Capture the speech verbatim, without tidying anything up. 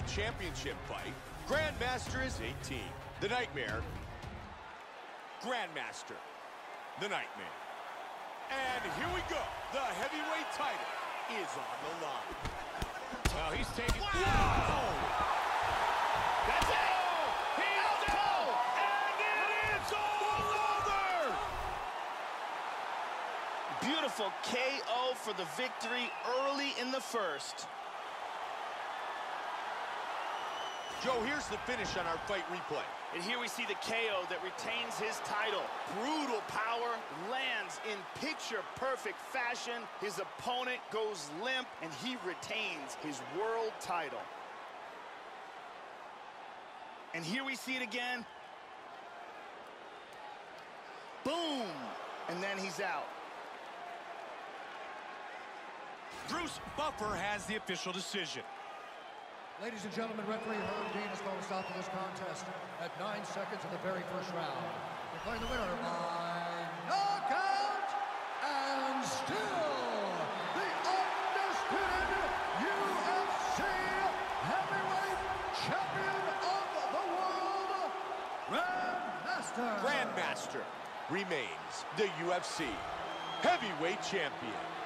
championship fight, Grandmaster is eighteen. The Nightmare, Grandmaster, the Nightmare. And here we go. The heavyweight title is on the line. Well, he's taking... Wow! Wow. That's it! He's down! And it's all over! Beautiful K O for the victory early in the first. Joe, here's the finish on our fight replay. And here we see the K O that retains his title. Brutal power, lands in picture-perfect fashion. His opponent goes limp, and he retains his world title. And here we see it again. Boom! And then he's out. Bruce Buffer has the official decision. Ladies and gentlemen, referee Herb Dean has called a stop to this contest at nine seconds of the very first round. Declaring the winner by knockout and still the undisputed U F C heavyweight champion of the world, Grandmaster. Grandmaster remains the U F C heavyweight champion.